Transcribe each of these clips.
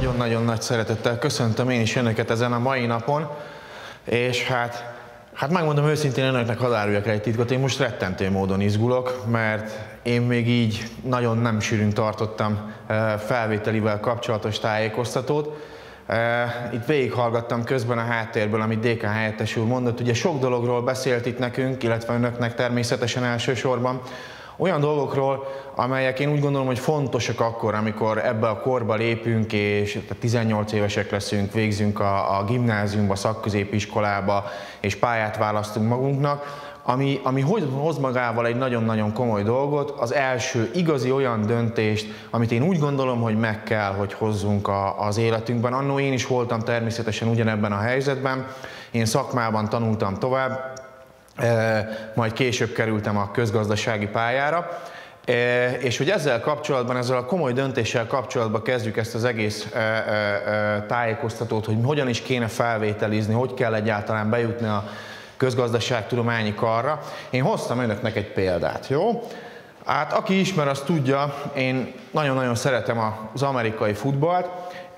nagyon-nagyon nagy szeretettel köszöntöm én is önöket ezen a mai napon, és hát megmondom őszintén önöknek, hadd áruljak egy titkot, én most rettentő módon izgulok, mert én még így nagyon nem sűrűn tartottam felvételivel kapcsolatos tájékoztatót. Itt végighallgattam közben a háttérből, amit DK helyettes úr mondott, ugye sok dologról beszélt itt nekünk, illetve önöknek természetesen elsősorban, olyan dolgokról, amelyek én úgy gondolom, hogy fontosak akkor, amikor ebbe a korba lépünk, és 18 évesek leszünk, végzünk a gimnáziumba, szakközépiskolába, és pályát választunk magunknak, ami hoz magával egy nagyon-nagyon komoly dolgot, az első igazi olyan döntést, amit én úgy gondolom, hogy meg kell, hogy hozzunk az életünkben. Annó én is voltam természetesen ugyanebben a helyzetben, én szakmában tanultam tovább, majd később kerültem a közgazdasági pályára, és hogy ezzel kapcsolatban, ezzel a komoly döntéssel kapcsolatban kezdjük ezt az egész tájékoztatót, hogy hogyan is kéne felvételizni, hogy kell egyáltalán bejutni a közgazdaságtudományi karra. Én hoztam önöknek egy példát, jó? Hát aki ismer, az tudja, én nagyon-nagyon szeretem az amerikai futballt,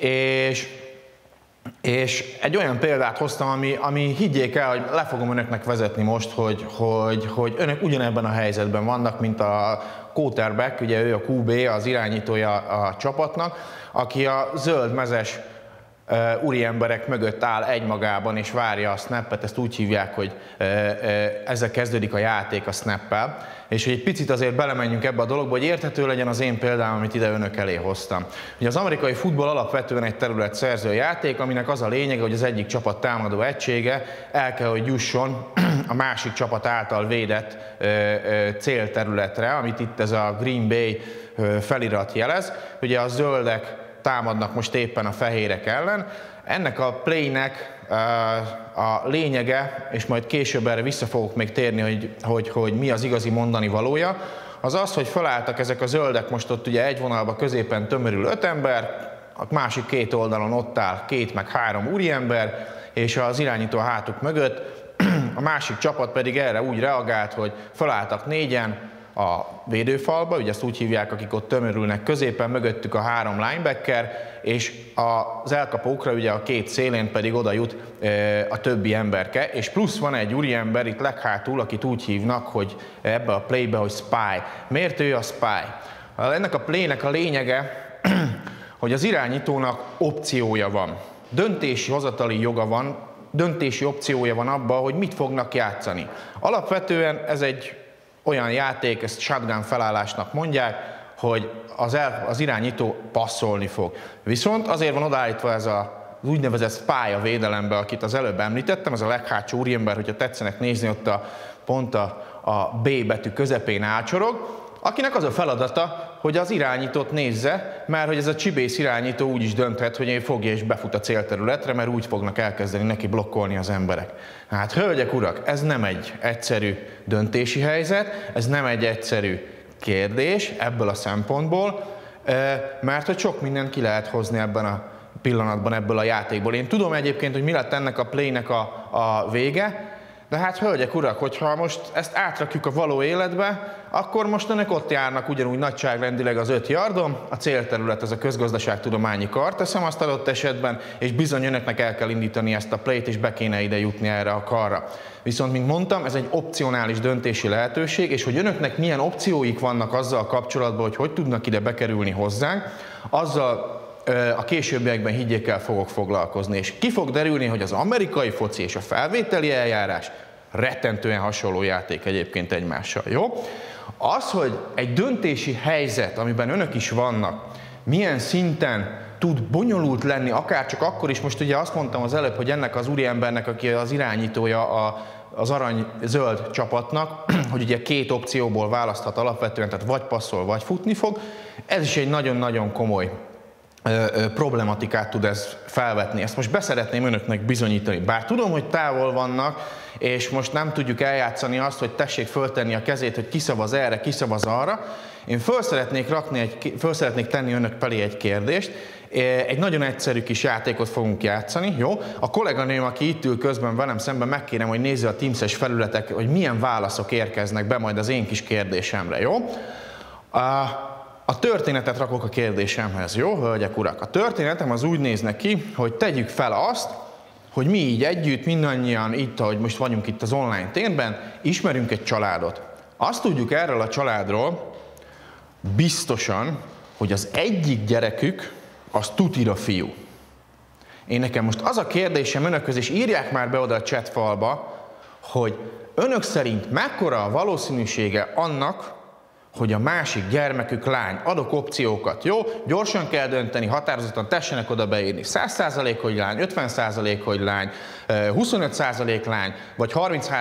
és egy olyan példát hoztam, ami higgyék el, hogy le fogom önöknek vezetni most, hogy önök ugyanebben a helyzetben vannak, mint a quarterback, ugye ő a QB, az irányítója a csapatnak, aki a zöld mezes úriemberek mögött áll egymagában és várja a snappet, ezt úgy hívják, hogy ezzel kezdődik a játék a snappel, és hogy egy picit azért belemenjünk ebbe a dologba, hogy érthető legyen az én példám, amit ide önök elé hoztam. Ugye az amerikai futball alapvetően egy területszerző játék, aminek az a lényege, hogy az egyik csapat támadó egysége el kell, hogy jusson a másik csapat által védett célterületre, amit itt ez a Green Bay felirat jelez. Ugye a zöldek támadnak most éppen a fehérek ellen. Ennek a playnek a lényege, és majd később erre vissza fogok még térni, hogy mi az igazi mondani valója, az az, hogy felálltak ezek a zöldek, most ott ugye egy vonalba középen tömörül 5 ember, a másik két oldalon ott áll 2 meg 3 úriember, és az irányító a hátuk mögött, a másik csapat pedig erre úgy reagált, hogy felálltak 4-en, a védőfalba, ugye ezt úgy hívják, akik ott tömörülnek középen, mögöttük a 3 linebacker, és az elkapókra ugye a 2 szélén pedig oda jut a többi emberke, és plusz van egy úriember itt leghátul, akit úgy hívnak, hogy ebbe a playbe, hogy spy. Miért ő a spy? Ennek a playnek a lényege, hogy az irányítónak opciója van, döntési hozatali joga van, döntési opciója van abban, hogy mit fognak játszani. Alapvetően ez egy olyan játék, ezt shotgun felállásnak mondják, hogy az irányító passzolni fog. Viszont azért van odaállítva ez az úgynevezett spy a védelembe, akit az előbb említettem, ez a leghátsó úriember, hogyha tetszenek nézni, ott pont a B betű közepén ácsorog, akinek az a feladata, hogy az irányítót nézze, mert hogy ez a csibész irányító úgy is dönthet, hogy én fogja és befut a célterületre, mert úgy fognak elkezdeni neki blokkolni az emberek. Hát hölgyek, urak, ez nem egy egyszerű döntési helyzet, ez nem egy egyszerű kérdés ebből a szempontból, mert hogy sok mindent ki lehet hozni ebben a pillanatban ebből a játékból. Én tudom egyébként, hogy mi lett ennek a playnek a vége, de hát hölgyek, urak, hogyha most ezt átrakjuk a való életbe, akkor most önök ott járnak ugyanúgy nagyságrendileg az 5 yardon, a célterület ez a közgazdaságtudományi kar, teszem azt adott esetben, és bizony önöknek el kell indítani ezt a playt, és be kéne ide jutni erre a karra. Viszont, mint mondtam, ez egy opcionális döntési lehetőség, és hogy önöknek milyen opcióik vannak azzal kapcsolatban, hogy tudnak ide bekerülni hozzánk, azzal a későbbiekben higgyék el fogok foglalkozni, és ki fog derülni, hogy az amerikai foci és a felvételi eljárás rettentően hasonló játék egyébként egymással, jó? Az, hogy egy döntési helyzet, amiben önök is vannak, milyen szinten tud bonyolult lenni, akár csak akkor is, most ugye azt mondtam az előbb, hogy ennek az úriembernek, aki az irányítója az arany-zöld csapatnak, hogy ugye 2 opcióból választhat alapvetően, tehát vagy passzol, vagy futni fog, ez is egy nagyon-nagyon komoly problematikát tud ez felvetni. Ezt most beszeretném önöknek bizonyítani. Bár tudom, hogy távol vannak, és most nem tudjuk eljátszani azt, hogy tessék föltenni a kezét, hogy kiszavaz erre, kiszavaz arra. Én föl szeretnék tenni önök felé egy kérdést. Egy nagyon egyszerű kis játékot fogunk játszani, jó? A kolléganőm, aki itt ül közben velem szemben, megkérem, hogy nézze a Teams-es felületek, hogy milyen válaszok érkeznek be majd az én kis kérdésemre, jó? A történetet rakok a kérdésemhez, jó, hölgyek, urak? A történetem az úgy néz ki, hogy tegyük fel azt, hogy mi így együtt, mindannyian itt, ahogy most vagyunk itt az online térben, ismerünk egy családot. Azt tudjuk erről a családról biztosan, hogy az egyik gyerekük az tutira fiú. Én nekem most az a kérdésem önökhöz, és írják már be oda a chatfalba, hogy önök szerint mekkora a valószínűsége annak, hogy a másik gyermekük lány. Adok opciókat, jó? Gyorsan kell dönteni, határozottan tessenek oda beírni. 100% hogy lány, 50% hogy lány, 25% lány, vagy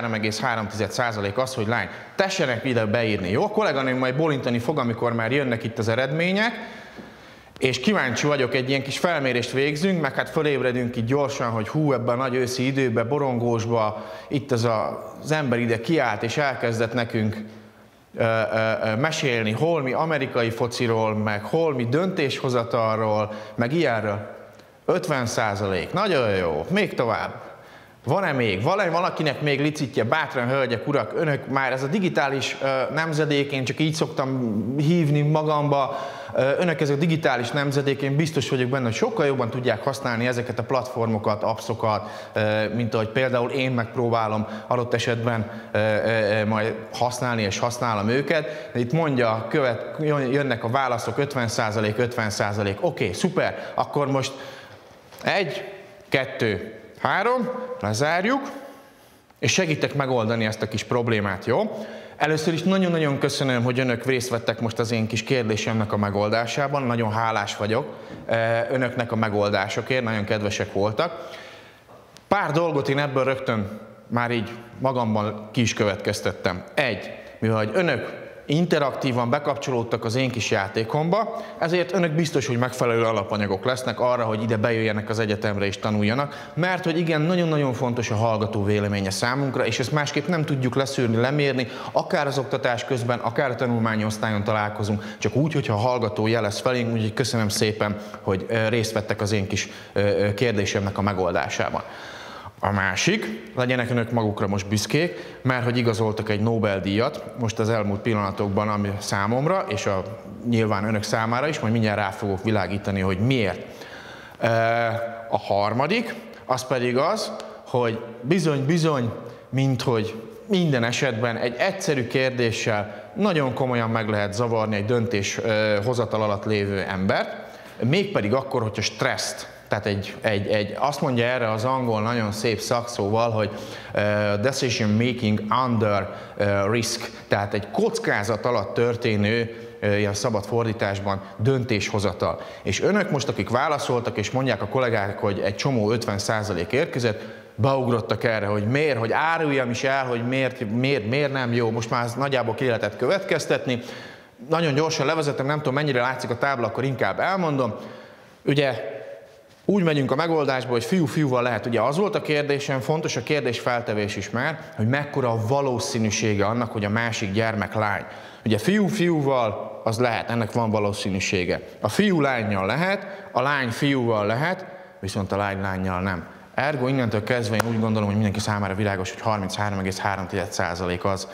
33,3% az, hogy lány. Tessenek ide beírni, jó? A kolléganőm majd bólintani fog, amikor már jönnek itt az eredmények, és kíváncsi vagyok, egy ilyen kis felmérést végzünk, meg hát fölébredünk itt gyorsan, hogy hú, ebben a nagy őszi időben, borongósba, itt az ember ide kiállt, és elkezdett nekünk mesélni holmi amerikai fociról, meg holmi döntéshozatalról, meg ilyenről. 50%. Nagyon jó. Még tovább. Van-e még? Valakinek még licitje? Bátran, hölgyek, urak, önök már ez a digitális nemzedék, én csak így szoktam hívni magamba, önök ez a digitális nemzedék, én biztos vagyok benne, hogy sokkal jobban tudják használni ezeket a platformokat, appsokat, mint ahogy például én megpróbálom adott esetben majd használni, és használom őket. Itt mondja, jönnek a válaszok, 50%, 50%. Oké, szuper, akkor most 1, 2, 3, lezárjuk, és segítek megoldani ezt a kis problémát, jó? Először is nagyon-nagyon köszönöm, hogy önök részt vettek most az én kis kérdésemnek a megoldásában. Nagyon hálás vagyok önöknek a megoldásokért, nagyon kedvesek voltak. Pár dolgot én ebből rögtön már így magamban ki is következtettem. Mivel önök interaktívan bekapcsolódtak az én kis játékomba, ezért önök biztos, hogy megfelelő alapanyagok lesznek arra, hogy ide bejöjjenek az egyetemre és tanuljanak, mert hogy igen, nagyon-nagyon fontos a hallgató véleménye számunkra, és ezt másképp nem tudjuk leszűrni, lemérni, akár az oktatás közben, akár a tanulmányi osztályon találkozunk, csak úgy, hogyha a hallgató jelez felénk, úgyhogy köszönöm szépen, hogy részt vettek az én kis kérdésemnek a megoldásában. A másik, legyenek önök magukra most büszkék, mert hogy igazoltak egy Nobel-díjat most az elmúlt pillanatokban, ami számomra, és nyilván önök számára is, majd mindjárt rá fogok világítani, hogy miért. A harmadik, az pedig az, hogy bizony, minthogy minden esetben egy egyszerű kérdéssel nagyon komolyan meg lehet zavarni egy döntéshozatal alatt lévő embert, mégpedig akkor, hogyha stresszt. Tehát azt mondja erre az angol nagyon szép szakszóval, hogy decision making under risk, tehát egy kockázat alatt történő, ilyen szabad fordításban döntéshozatal. És önök most, akik válaszoltak, és mondják a kollégák, hogy egy csomó 50% érkezett, beugrottak erre, hogy miért, hogy áruljam is el, hogy miért nem jó, most már nagyjából ki lehetett következtetni. Nagyon gyorsan levezetem, nem tudom mennyire látszik a tábla, akkor inkább elmondom. Ugye úgy megyünk a megoldásba, hogy fiú-fiúval lehet. Ugye az volt a kérdésem, fontos a kérdés feltevés is már, hogy mekkora a valószínűsége annak, hogy a másik gyermek lány. Ugye fiú-fiúval az lehet, ennek van valószínűsége. A fiú lánnyal lehet, a lány fiúval lehet, viszont a lány lánnyal nem. Ergo innentől kezdve én úgy gondolom, hogy mindenki számára világos, hogy 33,3% az,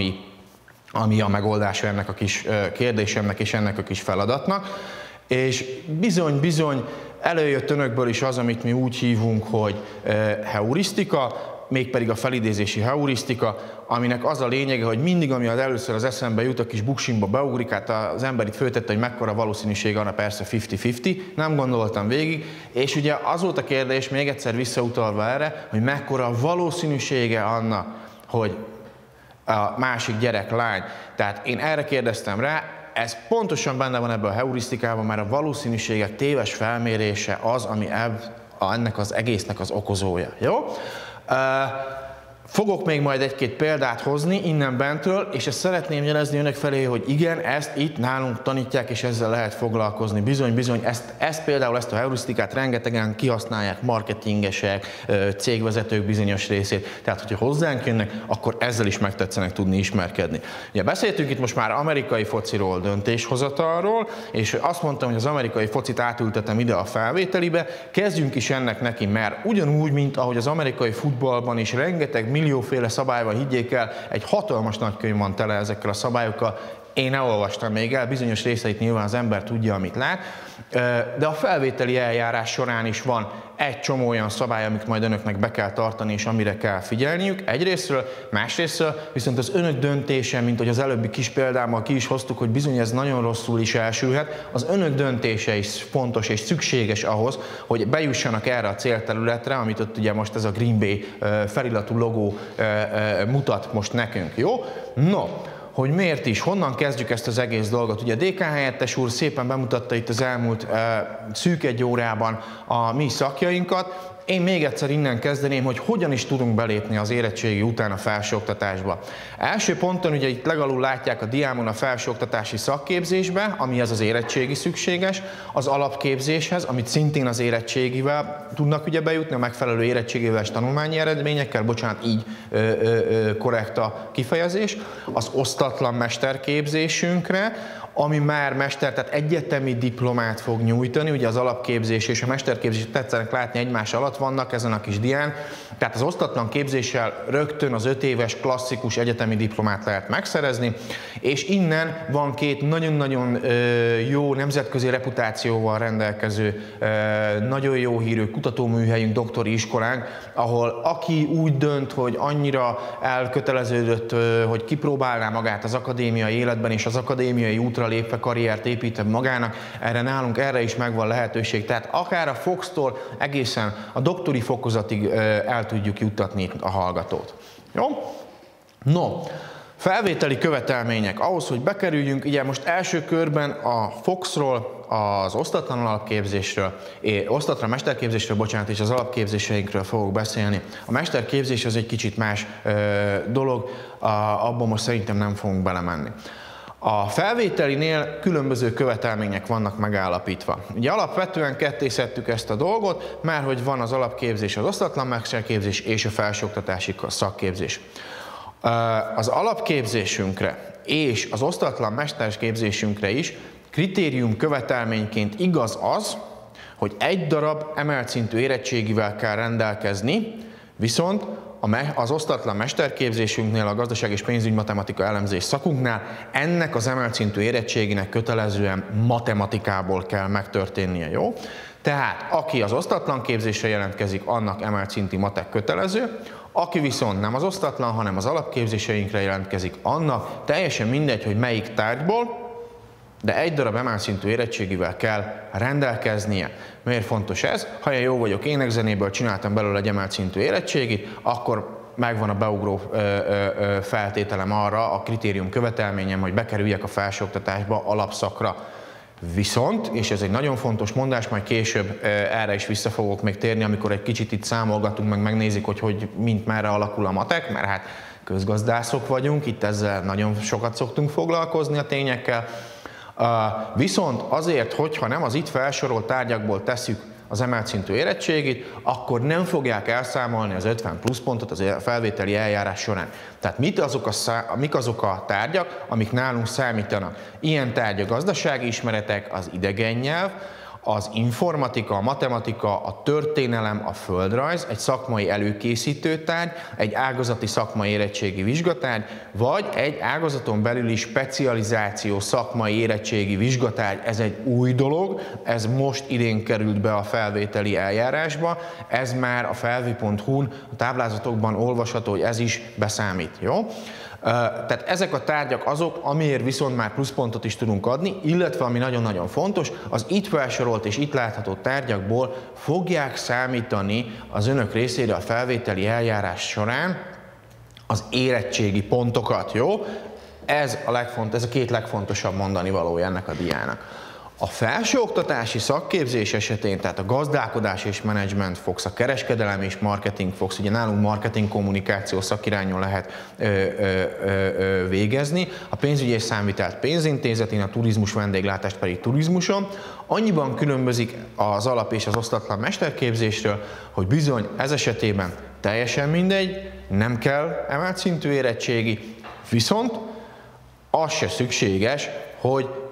ami a megoldása ennek a kis kérdésemnek és ennek a kis feladatnak. És bizony előjött önökből is az, amit mi úgy hívunk, hogy heurisztika, mégpedig a felidézési heurisztika, aminek az a lényege, hogy mindig, ami az először az eszembe jut, a kis buksimba beugrik, hát az ember itt föltette, hogy mekkora valószínűség arra, persze 50-50, nem gondoltam végig, és ugye az volt a kérdés, még egyszer visszautalva erre, hogy mekkora a valószínűsége annak, hogy a másik gyerek lány. Tehát én erre kérdeztem rá, ez pontosan benne van ebben a heurisztikában, mert a valószínűségek téves felmérése az, ami ennek az egésznek az okozója. Jó? Fogok még majd egy-két példát hozni innen bentről, és ezt szeretném jelezni önök felé, hogy igen, ezt itt nálunk tanítják, és ezzel lehet foglalkozni. Bizony, például ezt a heurisztikát rengetegen kihasználják marketingesek, cégvezetők bizonyos részét. Tehát, hogyha hozzánk jönnek, akkor ezzel is megtetszenek tudni ismerkedni. Ugye beszéltünk itt most már amerikai fociról, döntéshozatalról, és azt mondtam, hogy az amerikai focit átültetem ide a felvételibe. Kezdjünk is ennek neki, mert ugyanúgy, mint ahogy az amerikai futballban is rengeteg millióféle szabályval, higgyék el, egy hatalmas nagy könyv van tele ezekkel a szabályokkal. Én elolvastam még el, bizonyos részeit nyilván az ember tudja, amit lát, de a felvételi eljárás során is van egy csomó olyan szabály, amit majd önöknek be kell tartani, és amire kell figyelniük egyrésztről, másrésztről viszont az önök döntése, mint hogy az előbbi kis példámmal ki is hoztuk, hogy bizony ez nagyon rosszul is elsülhet, az önök döntése is fontos és szükséges ahhoz, hogy bejussanak erre a célterületre, amit ott ugye most ez a Green Bay feliratú logó mutat most nekünk, jó? No, hogy miért is, honnan kezdjük ezt az egész dolgot. Ugye a DK helyettes úr szépen bemutatta itt az elmúlt szűk egy órában a mi szakjainkat. Én még egyszer innen kezdeném, hogy hogyan is tudunk belépni az érettségi után a felsőoktatásba. Első ponton ugye itt legalul látják a diámon a felsőoktatási szakképzésbe, amihez az érettségi szükséges, az alapképzéshez, amit szintén az érettségivel tudnak ugye bejutni, a megfelelő érettségével és tanulmányi eredményekkel, bocsánat, így korrekt a kifejezés, az osztatlan mesterképzésünkre, ami már tehát egyetemi diplomát fog nyújtani, ugye az alapképzés és a mesterképzés tetszenek látni egymás alatt vannak ezen a kis dián, tehát az osztatlan képzéssel rögtön az 5 éves klasszikus egyetemi diplomát lehet megszerezni, és innen van két nagyon-nagyon jó nemzetközi reputációval rendelkező, nagyon jó hírű kutatóműhelyünk, doktori iskolánk, ahol aki úgy dönt, hogy annyira elköteleződött, hogy kipróbálná magát az akadémiai életben és az akadémiai útra lépve karriert építve magának, erre is megvan lehetőség. Tehát akár a Fox-tól egészen a doktori fokozatig el tudjuk juttatni a hallgatót. Jó? No, felvételi követelmények. Ahhoz, hogy bekerüljünk, ugye most első körben a Fox-ról, az osztatlan alapképzésről, osztatlan mesterképzésről, bocsánat, és az alapképzéseinkről fogok beszélni. A mesterképzés az egy kicsit más dolog, abban most szerintem nem fogunk belemenni. A felvételinél különböző követelmények vannak megállapítva. Ugye alapvetően kettészedtük ezt a dolgot, mert hogy van az alapképzés, az osztatlan mesterképzés és a felsőoktatási szakképzés. Az alapképzésünkre és az osztatlan mesterképzésünkre is kritérium követelményként igaz az, hogy egy darab emelt szintű érettségivel kell rendelkezni, viszont az osztatlan mesterképzésünknél, a gazdaság és pénzügymatematika elemzés szakunknál ennek az emelt szintű érettséginek kötelezően matematikából kell megtörténnie, jó? Tehát aki az osztatlan képzésre jelentkezik, annak emelt szintű matek kötelező, aki viszont nem az osztatlan, hanem az alapképzéseinkre jelentkezik, annak teljesen mindegy, hogy melyik tárgyból, de egy darab emelt szintű érettségivel kell rendelkeznie. Miért fontos ez? Ha én jó vagyok énekzenéből, csináltam belőle egy emelt szintű érettségit, akkor megvan a beugró feltételem arra, a kritérium követelményem, hogy bekerüljek a felsőoktatásba, alapszakra. Viszont, és ez egy nagyon fontos mondás, majd később erre is vissza fogok még térni, amikor egy kicsit itt számolgatunk, megnézik, hogy mint merre alakul a matek, mert hát közgazdászok vagyunk, itt ezzel nagyon sokat szoktunk foglalkozni a tényekkel. Viszont azért, hogyha nem az itt felsorolt tárgyakból tesszük az emelt szintű érettségit, akkor nem fogják elszámolni az 50 pluszpontot az felvételi eljárás során. Tehát mik azok a tárgyak, amik nálunk számítanak? Ilyen tárgyak gazdasági ismeretek, az idegen nyelv, az informatika, a matematika, a történelem, a földrajz, egy szakmai előkészítő tárgy, egy ágazati szakmai érettségi vizsgatárgy, vagy egy ágazaton belüli specializáció szakmai érettségi vizsgatárgy. Ez egy új dolog, ez most idén került be a felvételi eljárásba, ez már a felvi.hu-n a táblázatokban olvasható, hogy ez is beszámít, jó? Tehát ezek a tárgyak azok, amiért viszont már pluszpontot is tudunk adni, illetve ami nagyon-nagyon fontos, az itt felsorolt és itt látható tárgyakból fogják számítani az önök részére a felvételi eljárás során az érettségi pontokat, jó? Ez a két legfontosabb mondani valója ennek a diának. A felsőoktatási szakképzés esetén, tehát a gazdálkodás és menedzsment Fox, a kereskedelem és marketing Fox, ugye nálunk marketing kommunikáció szakirányon lehet végezni, a pénzügyi és számvitelt pénzintézetén, a turizmus vendéglátást pedig turizmuson. Annyiban különbözik az alap és az osztatlan mesterképzésről, hogy bizony ez esetében teljesen mindegy, nem kell emelt szintű érettségi, viszont az se szükséges, hogy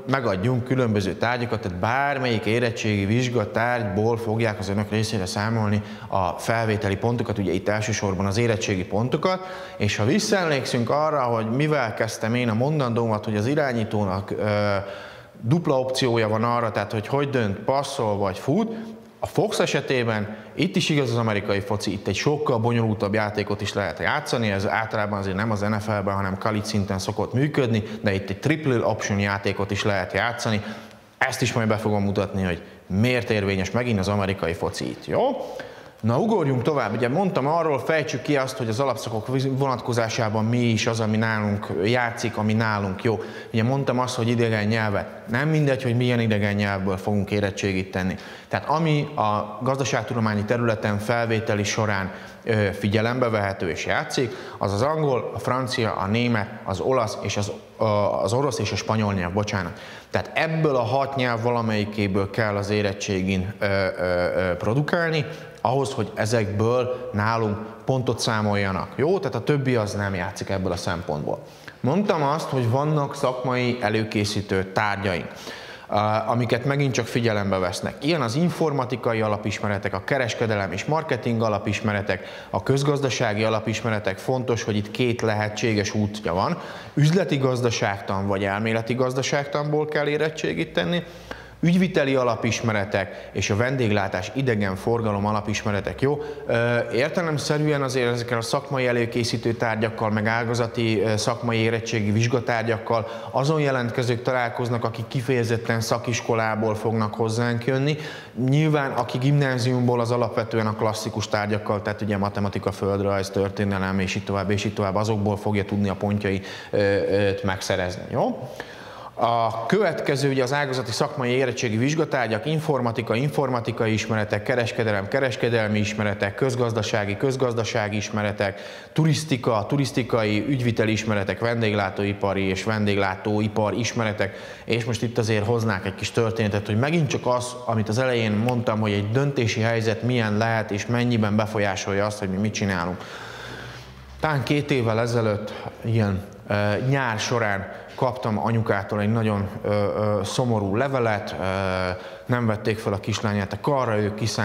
megadjunk különböző tárgyakat, tehát bármelyik érettségi vizsgatárgyból fogják az önök részére számolni a felvételi pontokat, ugye itt elsősorban az érettségi pontokat, és ha visszaemlékszünk arra, hogy mivel kezdtem én a mondandómat, hogy az irányítónak dupla opciója van arra, tehát hogy dönt, passzol vagy fut, a Fox esetében itt is igaz az amerikai foci, itt egy sokkal bonyolultabb játékot is lehet játszani, ez általában azért nem az NFL-ben, hanem college szinten szokott működni, de itt egy triple option játékot is lehet játszani. Ezt is majd be fogom mutatni, hogy miért érvényes megint az amerikai foci itt, jó? Na, ugorjunk tovább. Ugye mondtam arról, fejtsük ki azt, hogy az alapszakok vonatkozásában mi is az, ami nálunk játszik, ami nálunk jó. Ugye mondtam azt, hogy idegen nyelvet. Nem mindegy, hogy milyen idegen nyelvből fogunk érettségit tenni. Tehát ami a gazdaságtudományi területen felvételi során figyelembe vehető és játszik, az az angol, a francia, a német, az olasz és az orosz és a spanyol nyelv, bocsánat. Tehát ebből a 6 nyelv valamelyikéből kell az érettségin produkálni, ahhoz, hogy ezekből nálunk pontot számoljanak. Jó? Tehát a többi az nem játszik ebből a szempontból. Mondtam azt, hogy vannak szakmai előkészítő tárgyaink, amiket megint csak figyelembe vesznek. Ilyen az informatikai alapismeretek, a kereskedelem és marketing alapismeretek, a közgazdasági alapismeretek, fontos, hogy itt 2 lehetséges útja van. Üzleti gazdaságtan vagy elméleti gazdaságtanból kell érettségit tenni, ügyviteli alapismeretek és a vendéglátás, idegenforgalom alapismeretek, jó? Értelemszerűen azért ezekkel a szakmai előkészítő tárgyakkal, meg ágazati szakmai érettségi vizsgatárgyakkal azon jelentkezők találkoznak, akik kifejezetten szakiskolából fognak hozzánk jönni. Nyilván, aki gimnáziumból, az alapvetően a klasszikus tárgyakkal, tehát ugye matematika, földrajz, történelem és így tovább, azokból fogja tudni a pontjait megszerezni, jó? A következő ugye az ágazati szakmai érettségi vizsgatárgyak, informatikai ismeretek, kereskedelem, kereskedelmi ismeretek, közgazdasági ismeretek, turisztikai, ügyviteli ismeretek, vendéglátóipari és vendéglátóipar ismeretek, és most itt azért hoznák egy kis történetet, hogy megint csak az, amit az elején mondtam, hogy egy döntési helyzet milyen lehet és mennyiben befolyásolja azt, hogy mi mit csinálunk. Talán 2 évvel ezelőtt, ilyen nyár során kaptam anyukától egy nagyon szomorú levelet, nem vették fel a kislányát a karra,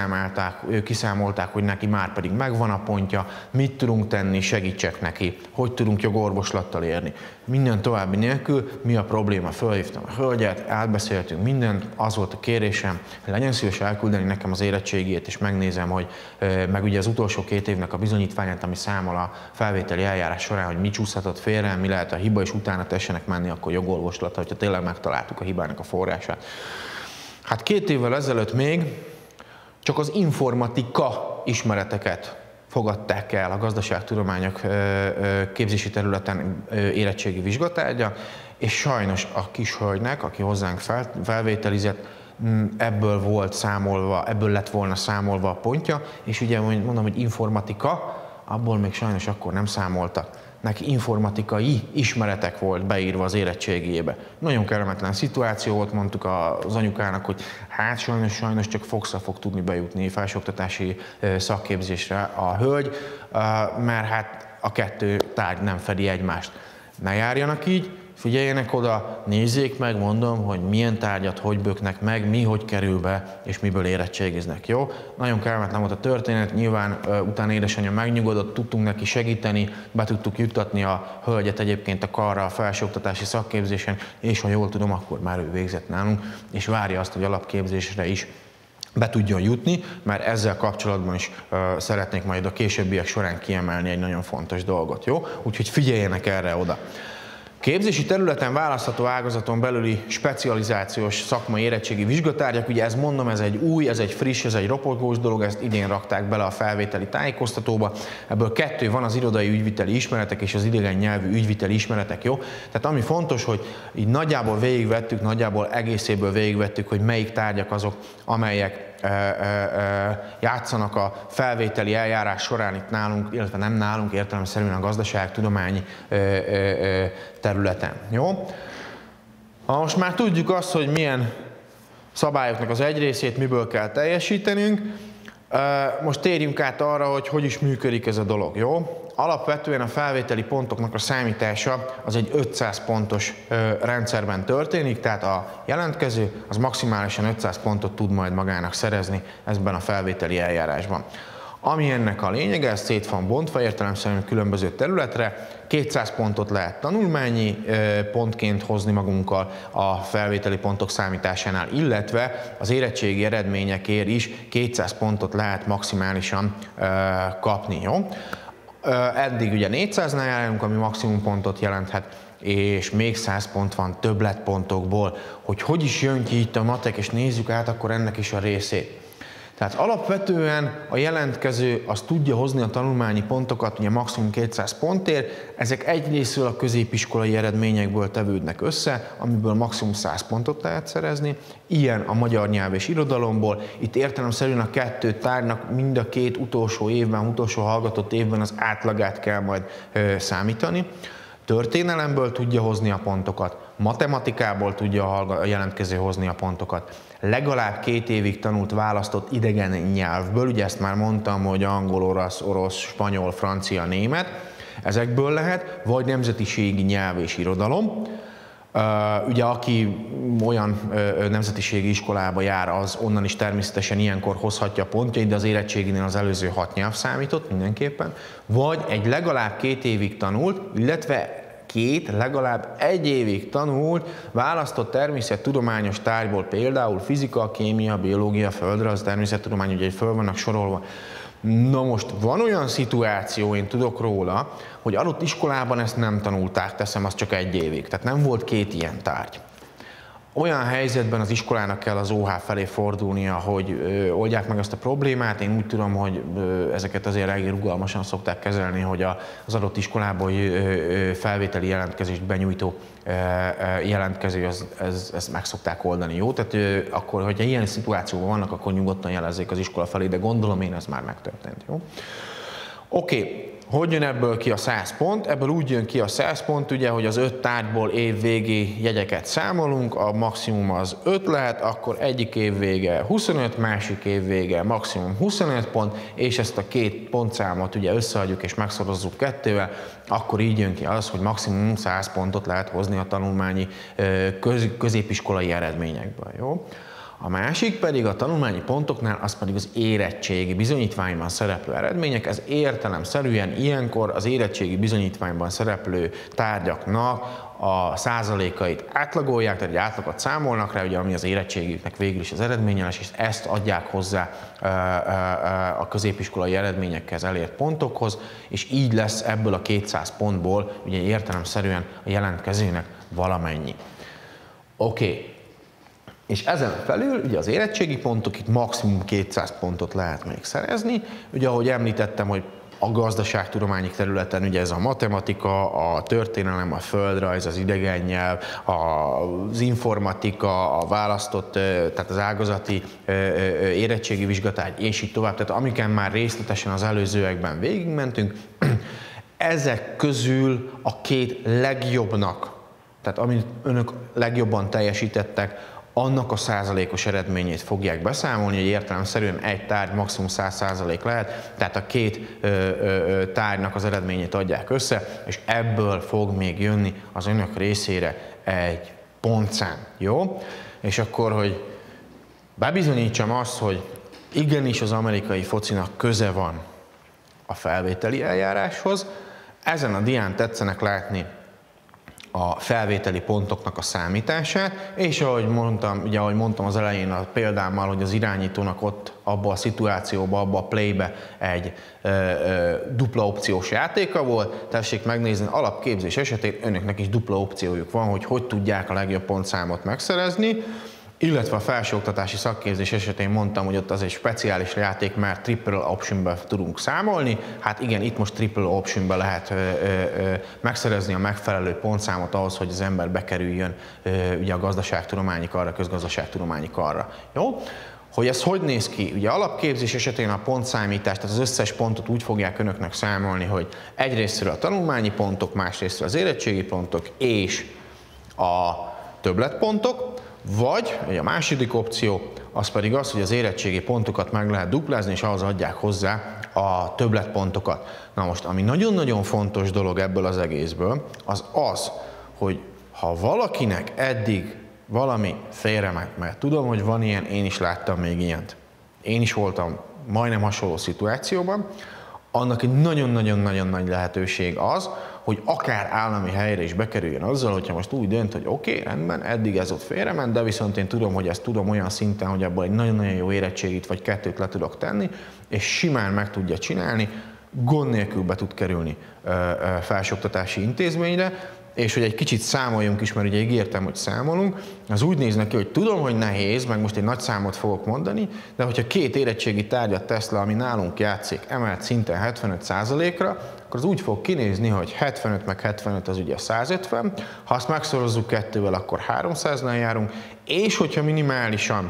ők kiszámolták, hogy neki már pedig megvan a pontja, mit tudunk tenni, segítsek neki, hogy tudunk jogorvoslattal érni. Minden további nélkül, mi a probléma, fölhívtam a hölgyet, átbeszéltünk mindent, az volt a kérésem, hogy legyen szíves elküldeni nekem az érettségét, és megnézem, hogy meg ugye az utolsó 2 évnek a bizonyítványát, ami számol a felvételi eljárás során, hogy mi csúszhatott félre, mi lehet a hiba, és utána tessenek menni akkor jogorvoslatra, hogyha tényleg megtaláltuk a hibának a forrását. Hát 2 évvel ezelőtt még csak az informatika ismereteket fogadták el a gazdaságtudományok képzési területen érettségi vizsgatárgya, és sajnos a kis hölgynek, aki hozzánk felvételizett, ebből lett volna számolva a pontja, és ugye mondom, hogy informatika, abból még sajnos akkor nem számoltak. Neki informatikai ismeretek volt beírva az érettségébe. Nagyon kellemetlen szituáció volt, mondtuk az anyukának, hogy hát sajnos csak Foxra fog tudni bejutni felsőoktatási szakképzésre a hölgy, mert hát a 2 tárgy nem fedi egymást. Ne járjanak így, figyeljenek oda, nézzék meg, mondom, hogy milyen tárgyat hogy böknek meg, mi hogy kerül be, és miből érettségiznek, jó? Nagyon kellemetlen volt a történet, nyilván utána édesanyja megnyugodott, tudtunk neki segíteni, be tudtuk juttatni a hölgyet egyébként a karra a felsőoktatási szakképzésen, és ha jól tudom, akkor már ő végzett nálunk, és várja azt, hogy alapképzésre is be tudjon jutni, mert ezzel kapcsolatban is szeretnék majd a későbbiek során kiemelni egy nagyon fontos dolgot, jó? Úgyhogy figyeljenek erre oda. Képzési területen választható ágazaton belüli specializációs szakmai érettségi vizsgatárgyak, ugye ezt mondom, ez egy új, ez egy friss, ez egy ropogós dolog, ezt idén rakták bele a felvételi tájékoztatóba. Ebből 2 van, az irodai ügyviteli ismeretek és az idegen nyelvű ügyviteli ismeretek, jó? Tehát ami fontos, hogy így nagyjából végigvettük, nagyjából egészéből végigvettük, hogy melyik tárgyak azok, amelyek játszanak a felvételi eljárás során itt nálunk, illetve nem nálunk, értelemszerűen a gazdaságtudományi területen. Jó? Most már tudjuk azt, hogy milyen szabályoknak az egy részét miből kell teljesítenünk. Most térjünk át arra, hogy hogy is működik ez a dolog, jó? Alapvetően a felvételi pontoknak a számítása az egy 500 pontos rendszerben történik, tehát a jelentkező az maximálisan 500 pontot tud majd magának szerezni ebben a felvételi eljárásban. Ami ennek a lényege, ez szét van bontva értelemszerűen különböző területre, 200 pontot lehet tanulmányi pontként hozni magunkkal a felvételi pontok számításánál, illetve az érettségi eredményekért is 200 pontot lehet maximálisan kapni, jó? Eddig ugye 400-nál járunk, ami maximum pontot jelenthet, és még 100 pont van többletpontokból. Hogy is jön ki itt a matek, és nézzük át akkor ennek is a részét. Tehát alapvetően a jelentkező az tudja hozni a tanulmányi pontokat, ugye maximum 200 pontért, ezek egyrészről a középiskolai eredményekből tevődnek össze, amiből maximum 100 pontot lehet szerezni, ilyen a magyar nyelv és irodalomból. Itt értelemszerűen a kettő tárgynak mind a két utolsó évben, utolsó hallgatott évben az átlagát kell majd számítani. Történelemből tudja hozni a pontokat, matematikából tudja a jelentkező hozni a pontokat, legalább 2 évig tanult választott idegen nyelvből, ugye ezt már mondtam, hogy angol, orosz, spanyol, francia, német, ezekből lehet, vagy nemzetiségi nyelv és irodalom. Ugye aki olyan nemzetiségi iskolába jár, az onnan is természetesen ilyenkor hozhatja a pontjait, de az érettséginél az előző 6 nyelv számított mindenképpen. Vagy egy legalább 2 évig tanult, illetve legalább 1 évig tanult választott természettudományos tárgyból, például fizika, kémia, biológia, földrajz, természettudomány, ugye föl vannak sorolva. Na most van olyan szituáció, én tudok róla, hogy adott iskolában ezt nem tanulták, teszem, az csak 1 évig, tehát nem volt 2 ilyen tárgy. Olyan helyzetben az iskolának kell az OH felé fordulnia, hogy oldják meg ezt a problémát. Én úgy tudom, hogy ezeket azért elég rugalmasan szokták kezelni, hogy az adott iskolából felvételi jelentkezést benyújtó jelentkező, ezt meg szokták oldani, jó? Tehát akkor, hogyha ilyen szituációban vannak, akkor nyugodtan jelezzék az iskola felé, de gondolom én ez már megtörtént, jó? Oké. Hogy jön ebből ki a 100 pont? Ebből úgy jön ki a 100 pont, ugye, hogy az 5 tárgyból évvégi jegyeket számolunk, a maximum az 5 lehet, akkor egyik év vége 25, másik év vége maximum 25 pont, és ezt a 2 pontszámot ugye összeadjuk és megszorozzuk 2-vel, akkor így jön ki az, hogy maximum 100 pontot lehet hozni a tanulmányi középiskolai eredményekből, jó? A másik pedig a tanulmányi pontoknál, az pedig az érettségi bizonyítványban szereplő eredmények. Ez értelemszerűen ilyenkor az érettségi bizonyítványban szereplő tárgyaknak a százalékait átlagolják, tehát egy átlagot számolnak rá, ugye, ami az érettségüknek végül is az eredményelés, és ezt adják hozzá a középiskolai eredményekhez elért pontokhoz, és így lesz ebből a 200 pontból ugye értelemszerűen a jelentkezőnek valamennyi. Oké. És ezen felül ugye az érettségi pontok, itt maximum 200 pontot lehet még szerezni. Ugye ahogy említettem, hogy a gazdaságtudományi területen ugye ez a matematika, a történelem, a földrajz, az idegen nyelv, az informatika, a választott, tehát az ágazati érettségi vizsgatárgy, és így tovább. Tehát amiken már részletesen az előzőekben végigmentünk, ezek közül a 2 legjobbnak, tehát amit önök legjobban teljesítettek, annak a százalékos eredményét fogják beszámolni, hogy értelemszerűen egy tárgy maximum 100% lehet, tehát a 2 tárgynak az eredményét adják össze, és ebből fog még jönni az önök részére egy pontszám, jó? És akkor, hogy bebizonyítsam azt, hogy igenis az amerikai focinak köze van a felvételi eljáráshoz, ezen a dián tetszenek látni a felvételi pontoknak a számítását, és ahogy mondtam az elején a példámmal, hogy az irányítónak ott abba a szituációba, abba a playbe egy dupla opciós játéka volt, tessék megnézni, alapképzés esetén önöknek is dupla opciójuk van, hogy tudják a legjobb pontszámot megszerezni, illetve a felsőoktatási szakképzés esetén mondtam, hogy ott az egy speciális játék, mert triple optionben tudunk számolni. Hát igen, itt most triple optionben lehet megszerezni a megfelelő pontszámot ahhoz, hogy az ember bekerüljön ugye a gazdaságtudományi karra, közgazdaságtudományi karra. Jó? Hogy ez hogy néz ki? Ugye alapképzés esetén a pontszámítást, tehát az összes pontot úgy fogják önöknek számolni, hogy egyrésztről a tanulmányi pontok, másrésztről az érettségi pontok és a többletpontok, Vagy a második opció, az pedig az, hogy az érettségi pontokat meg lehet duplázni, és ahhoz adják hozzá a többletpontokat. Na most, ami nagyon-nagyon fontos dolog ebből az egészből, az az, hogy ha valakinek eddig valami félrement, mert tudom, hogy van ilyen, én is láttam még ilyent. Én is voltam majdnem hasonló szituációban, annak egy nagyon-nagyon-nagyon nagy lehetőség az, hogy akár állami helyre is bekerüljön azzal, hogyha most úgy dönt, hogy oké, rendben, eddig ez ott félrement, de viszont én tudom, hogy ezt tudom olyan szinten, hogy abból egy nagyon-nagyon jó érettségit vagy kettőt le tudok tenni, és simán meg tudja csinálni, gond nélkül be tud kerülni felsőoktatási intézményre, és hogy egy kicsit számoljunk is, mert ugye ígértem, hogy számolunk, az úgy néz neki, hogy tudom, hogy nehéz, meg most egy nagy számot fogok mondani, de hogyha két érettségi tárgyat tesz le, ami nálunk játszik emelt szinten 75%-ra, akkor az úgy fog kinézni, hogy 75 meg 75 az ugye 150, ha azt megszorozzuk kettővel, akkor 300-nál járunk, és hogyha minimálisan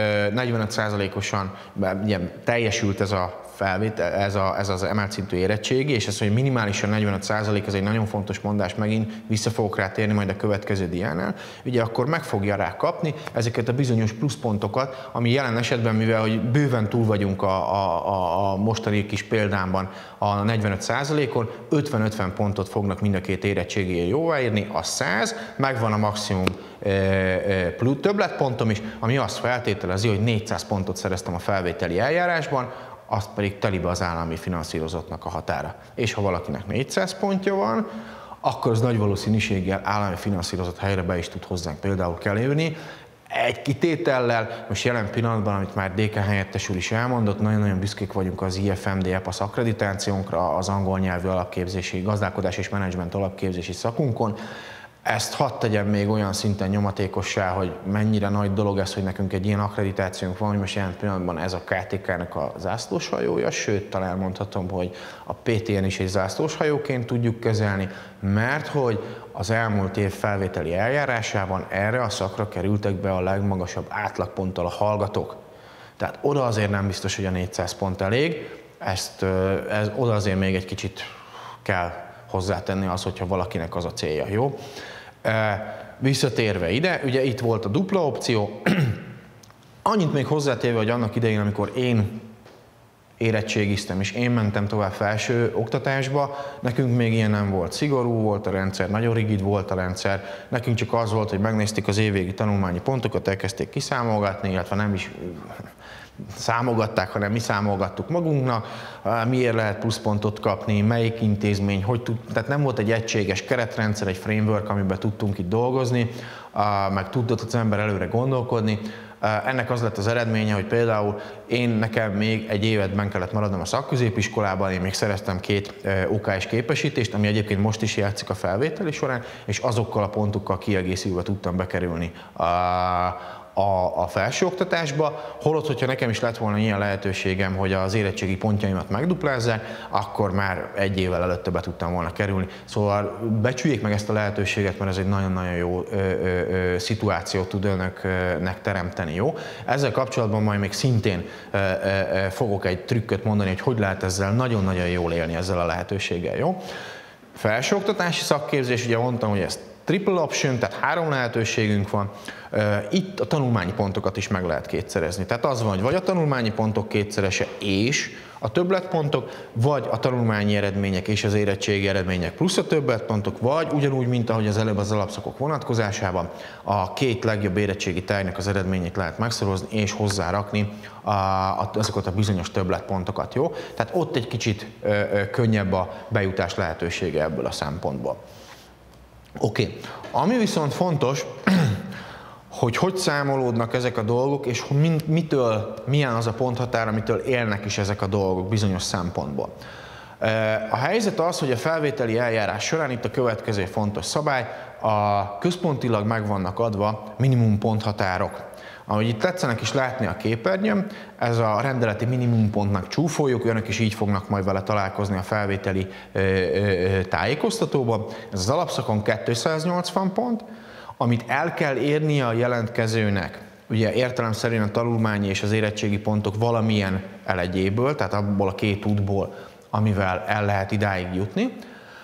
45%-osan teljesült ez a felvétel, ez az emelt szintű érettségi, és ez, hogy minimálisan 45%, ez egy nagyon fontos mondás, megint vissza fogok rá térni majd a következő diánál, ugye akkor meg fogja rá kapni ezeket a bizonyos pluszpontokat, ami jelen esetben, mivel hogy bőven túl vagyunk a mostani kis példámban a 45%-on, 50-50 pontot fognak mind a két érettségére jóváírni, a 100, megvan a maximum többletpontom is, ami azt feltételezi, hogy 400 pontot szereztem a felvételi eljárásban, azt pedig telibe az állami finanszírozottnak a határa. És ha valakinek 400 pontja van, akkor az nagy valószínűséggel állami finanszírozott helyre be is tud hozzánk például kerülni. Egy kitétellel, most jelen pillanatban, amit már DK helyettes úr is elmondott, nagyon-nagyon büszkék vagyunk az IFMD EPAS akkreditációnkra, az angol nyelvű alapképzési, gazdálkodás és menedzsment alapképzési szakunkon. Ezt hadd tegyem még olyan szinten nyomatékossá, hogy mennyire nagy dolog ez, hogy nekünk egy ilyen akkreditációnk van, hogy most jelen pillanatban ez a KTK-nek a zászlóshajója, sőt, talán mondhatom, hogy a PTN is egy zászlóshajóként tudjuk kezelni, mert hogy az elmúlt év felvételi eljárásában erre a szakra kerültek be a legmagasabb átlagponttal a hallgatók. Tehát oda azért nem biztos, hogy a 400 pont elég, oda azért még egy kicsit kell hozzátenni az, hogyha valakinek az a célja, jó? Visszatérve ide, ugye itt volt a dupla opció, annyit még hozzátéve, hogy annak idején, amikor én érettségiztem, és én mentem tovább felső oktatásba, nekünk még ilyen nem volt. Szigorú volt a rendszer, nagyon rigid volt a rendszer, nekünk csak az volt, hogy megnézték az évvégi tanulmányi pontokat, elkezdték kiszámolgatni, illetve nem is számogatták, hanem mi számolgattuk magunknak, miért lehet pluszpontot kapni, melyik intézmény, hogy tud, tehát nem volt egy egységes keretrendszer, egy framework, amiben tudtunk itt dolgozni, meg tudott az ember előre gondolkodni. Ennek az lett az eredménye, hogy például nekem még egy évet benn kellett maradnom a szakközépiskolában, én még szereztem 2 OK-s képesítést, ami egyébként most is játszik a felvételi során, és azokkal a pontokkal kiegészülve tudtam bekerülni a felsőoktatásba, holott, hogyha nekem is lett volna ilyen lehetőségem, hogy az érettségi pontjaimat megduplázzák, akkor már egy évvel előtte be tudtam volna kerülni. Szóval becsüljék meg ezt a lehetőséget, mert ez egy nagyon-nagyon jó szituációt tud önöknek teremteni, jó? Ezzel kapcsolatban majd még szintén fogok egy trükköt mondani, hogy lehet ezzel nagyon-nagyon jól élni ezzel a lehetőséggel, jó? Felsőoktatási szakképzés, ugye mondtam, hogy ez triple option, tehát 3 lehetőségünk van. Itt a tanulmányi pontokat is meg lehet kétszerezni. Tehát az van, hogy vagy a tanulmányi pontok kétszerese és a többletpontok, vagy a tanulmányi eredmények és az érettségi eredmények plusz a többletpontok, vagy ugyanúgy, mint ahogy az előbb az alapszakok vonatkozásában, a 2 legjobb érettségi tárgynak az eredményét lehet megszorozni és hozzárakni azokat a bizonyos többletpontokat, jó? Tehát ott egy kicsit könnyebb a bejutás lehetősége ebből a szempontból. Oké. Ami viszont fontos, hogy számolódnak ezek a dolgok, és milyen az a ponthatár, amitől élnek is ezek a dolgok bizonyos szempontból. A helyzet az, hogy a felvételi eljárás során itt a következő fontos szabály, a központilag meg vannak adva minimum ponthatárok. Ahogy itt tetszenek is látni a képernyőn, ez a rendeleti minimumpontnak csúfoljuk, önök is így fognak majd vele találkozni a felvételi tájékoztatóban. Ez az alapszakon 280 pont, amit el kell érnie a jelentkezőnek, ugye értelemszerűen a tanulmányi és az érettségi pontok valamilyen elegyéből, tehát abból a 2 útból, amivel el lehet idáig jutni.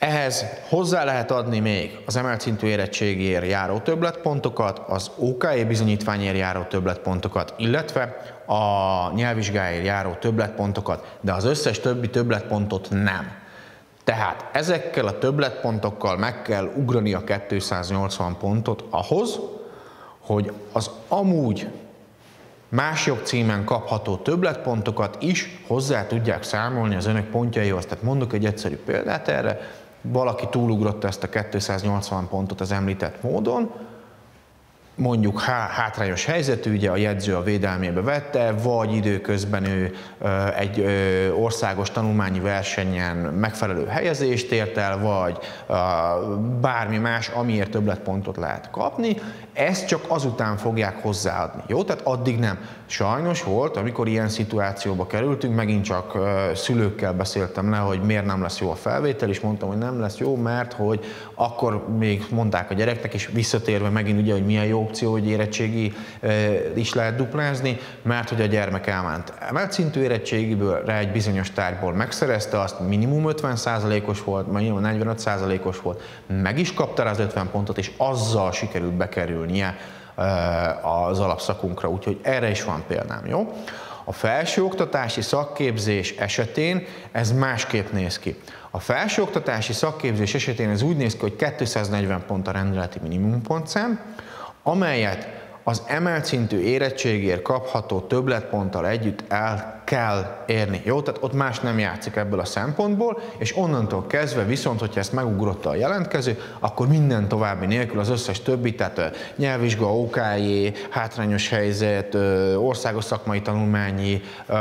Ehhez hozzá lehet adni még az emelt szintű érettségért járó többletpontokat, az OKE bizonyítványért járó többletpontokat, illetve a nyelvvizsgáért járó többletpontokat, de az összes többi többletpontot nem. Tehát ezekkel a többletpontokkal meg kell ugrani a 280 pontot ahhoz, hogy az amúgy más jogcímen kapható többletpontokat is hozzá tudják számolni az önök pontjaihoz. Tehát mondok egy egyszerű példát erre, valaki túlugrotta ezt a 280 pontot az említett módon, mondjuk hátrányos helyzetű, ugye a jegyző a védelmébe vette, vagy időközben ő egy országos tanulmányi versenyen megfelelő helyezést ért el, vagy bármi más, amiért többletpontot lehet kapni, ezt csak azután fogják hozzáadni. Jó? Tehát addig nem. Sajnos volt, amikor ilyen szituációba kerültünk, megint csak szülőkkel beszéltem le, hogy miért nem lesz jó a felvétel, és mondtam, hogy nem lesz jó, mert hogy akkor még mondták a gyereknek, és visszatérve megint ugye, hogy milyen jó opció, hogy érettségi is lehet duplázni, mert hogy a gyermek elment emelt szintű érettségiből, egy bizonyos tárgyból megszerezte, azt minimum 50%-os volt, minimum 45%-os volt, meg is kapta rá az 50 pontot, és azzal sikerült bekerülnie az alapszakunkra, úgyhogy erre is van példám, jó? A felsőoktatási szakképzés esetén ez másképp néz ki. A felsőoktatási szakképzés esetén ez úgy néz ki, hogy 240 pont a rendeleti minimumpontszám, amelyet az emelt szintű érettségért kapható többletponttal együtt el kell érni. Jó? Tehát ott más nem játszik ebből a szempontból, és onnantól kezdve viszont, hogyha ezt megugrotta a jelentkező, akkor minden további nélkül az összes többi, tehát nyelvvizsga, OKE, hátrányos helyzet, országos szakmai tanulmányi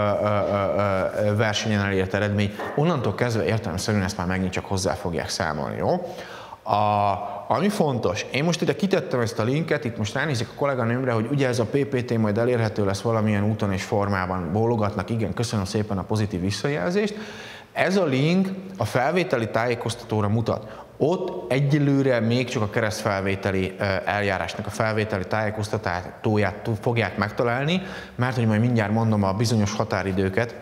versenyen elért eredmény, onnantól kezdve értelemszerűen ezt már megint csak hozzá fogják számolni. Jó? Ami fontos, én most ide kitettem ezt a linket, itt most ránézik a kolléganőmre, hogy ugye ez a PPT majd elérhető lesz valamilyen úton és formában, bólogatnak, igen, köszönöm szépen a pozitív visszajelzést. Ez a link a felvételi tájékoztatóra mutat. Ott egyelőre még csak a keresztfelvételi eljárásnak a felvételi tájékoztatóját fogják megtalálni, mert hogy majd mindjárt mondom a bizonyos határidőket,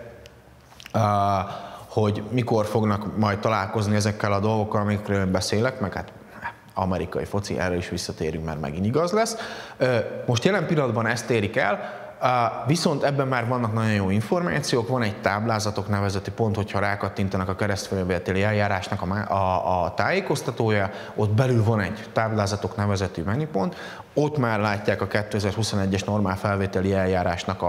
hogy mikor fognak majd találkozni ezekkel a dolgokkal, amikről beszélek, meg hát amerikai foci, erre is visszatérünk, mert megint igaz lesz. Most jelen pillanatban ezt érik el, viszont ebben már vannak nagyon jó információk, van egy táblázatok nevezeti pont, hogyha rákattintanak a keresztfelvételi eljárásnak a tájékoztatója, ott belül van egy táblázatok nevezetű menüpont, ott már látják a 2021-es normál felvételi eljárásnak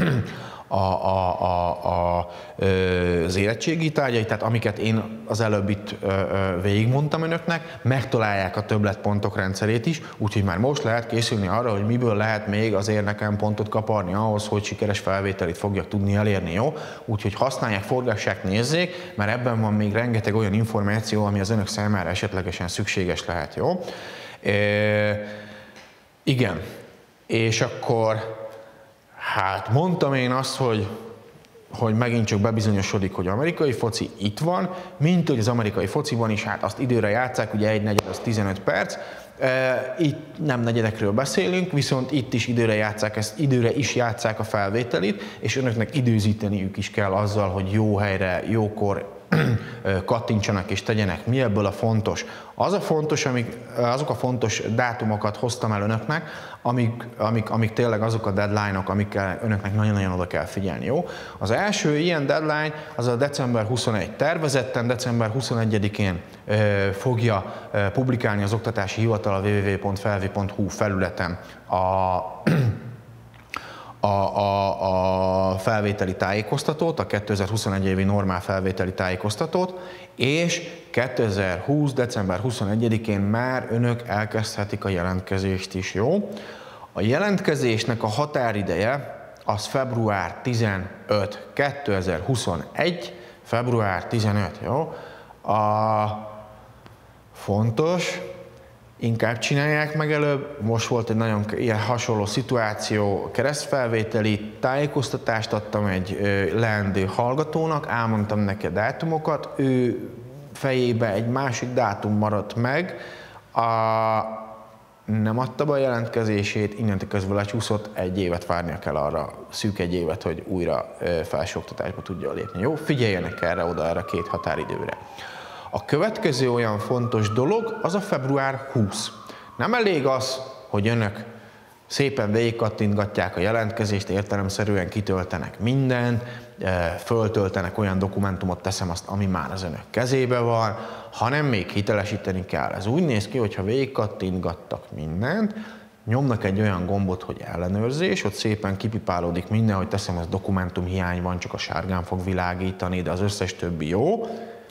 az érettségi tárgyai, tehát amiket én az előbb itt végigmondtam önöknek, megtalálják a többletpontok rendszerét is, úgyhogy már most lehet készülni arra, hogy miből lehet még azért nekem pontot kaparni ahhoz, hogy sikeres felvételit fogjak tudni elérni, jó? Úgyhogy használják, forgassák, nézzék, mert ebben van még rengeteg olyan információ, ami az önök számára esetlegesen szükséges lehet, jó? Igen, és akkor hát mondtam én azt, hogy megint csak bebizonyosodik, hogy amerikai foci itt van, mint hogy az amerikai fociban is, hát azt időre játsszák, ugye egy negyed az 15 perc, itt nem negyedekről beszélünk, viszont itt is időre játsszák, ezt időre is játsszák a felvételit, és önöknek időzíteniük is kell azzal, hogy jó helyre, jókor kattintsanak és tegyenek. Mi ebből a fontos? Az a fontos, azok a fontos dátumokat hoztam el önöknek, amik tényleg azok a deadline-ok, amikkel önöknek nagyon-nagyon oda kell figyelni. Jó? Az első ilyen deadline az a december 21. Tervezetten december 21-én fogja publikálni az Oktatási Hivatal a www.felvi.hu felületen a felvételi tájékoztatót, a 2021 évi normál felvételi tájékoztatót, és 2020. december 21-én már önök elkezdhetik a jelentkezést is, jó? A jelentkezésnek a határideje az február 15, 2021, február 15, jó? Fontos, inkább csinálják meg előbb. Most volt egy nagyon ilyen hasonló szituáció, keresztfelvételi tájékoztatást adtam egy leendő hallgatónak, elmondtam neki a dátumokat, ő fejébe egy másik dátum maradt meg, nem adta be a jelentkezését, innentől közben lecsúszott, egy évet várnia kell arra, szűk egy évet, hogy újra felsőoktatásba tudja lépni. Jó? Figyeljenek erre oda, erre a két határidőre. A következő olyan fontos dolog az a február 20. Nem elég az, hogy önök szépen végigkattintgatják a jelentkezést, értelemszerűen kitöltenek mindent, föltöltenek olyan dokumentumot, teszem azt, ami már az önök kezébe van, hanem még hitelesíteni kell. Ez úgy néz ki, hogy ha végigkattintgattak mindent, nyomnak egy olyan gombot, hogy ellenőrzés, ott szépen kipipálódik minden, hogy teszem, az dokumentumhiány van, csak a sárgán fog világítani, de az összes többi jó,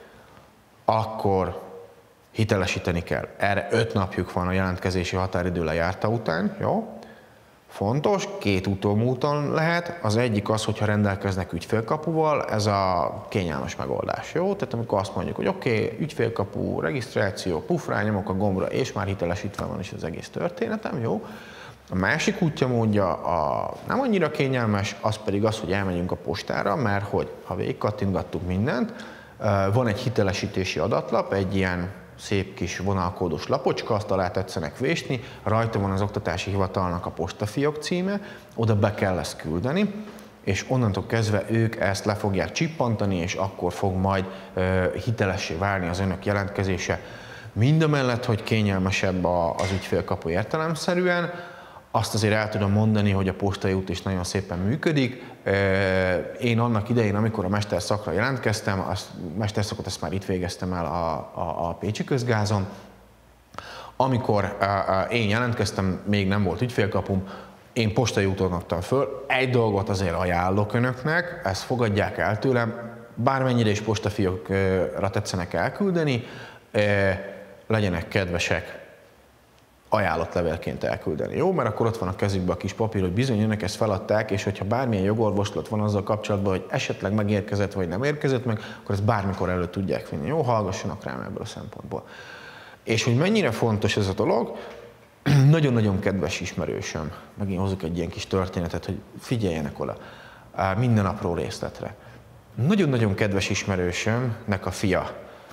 akkor hitelesíteni kell. Erre 5 napjuk van a jelentkezési határidő lejárta után, jó? Fontos, 2 utómúton lehet, az egyik az, hogyha rendelkeznek ügyfélkapuval, ez a kényelmes megoldás, jó? Tehát amikor azt mondjuk, hogy oké, ügyfélkapu, regisztráció, puf, rányomok a gombra, és már hitelesítve van is az egész történetem, jó? A másik útja-módja nem annyira kényelmes, az pedig az, hogy elmegyünk a postára, mert hogy ha végigkattintgattuk mindent, van egy hitelesítési adatlap, egy ilyen szép kis vonalkódos lapocska, azt alá tetszenek vésni, rajta van az Oktatási Hivatalnak a postafiók címe, oda be kell ezt küldeni, és onnantól kezdve ők ezt le fogják csippantani, és akkor fog majd hitelessé válni az önök jelentkezése. Mindamellett, hogy kényelmesebb az ügyfélkapu értelemszerűen, azt azért el tudom mondani, hogy a postai út is nagyon szépen működik. Én annak idején, amikor a mesterszakra jelentkeztem, a mesterszakot ezt már itt végeztem el a Pécsi Közgázon, amikor én jelentkeztem, még nem volt ügyfélkapum, én postai úton adtam föl. Egy dolgot azért ajánlok önöknek, ezt fogadják el tőlem, bármennyire is postafiókra tetszenek elküldeni, legyenek kedvesek ajánlatlevélként elküldeni, jó? Mert akkor ott van a kezükben a kis papír, hogy bizony önök ezt feladták, és hogyha bármilyen jogorvoslat van azzal kapcsolatban, hogy esetleg megérkezett vagy nem érkezett meg, akkor ezt bármikor elő tudják vinni, jó? Hallgassanak rám ebből a szempontból. És hogy mennyire fontos ez a dolog, nagyon-nagyon kedves ismerősöm, megint hozok egy ilyen kis történetet, hogy figyeljenek oda minden apró részletre. Nagyon-nagyon kedves ismerősömnek a fia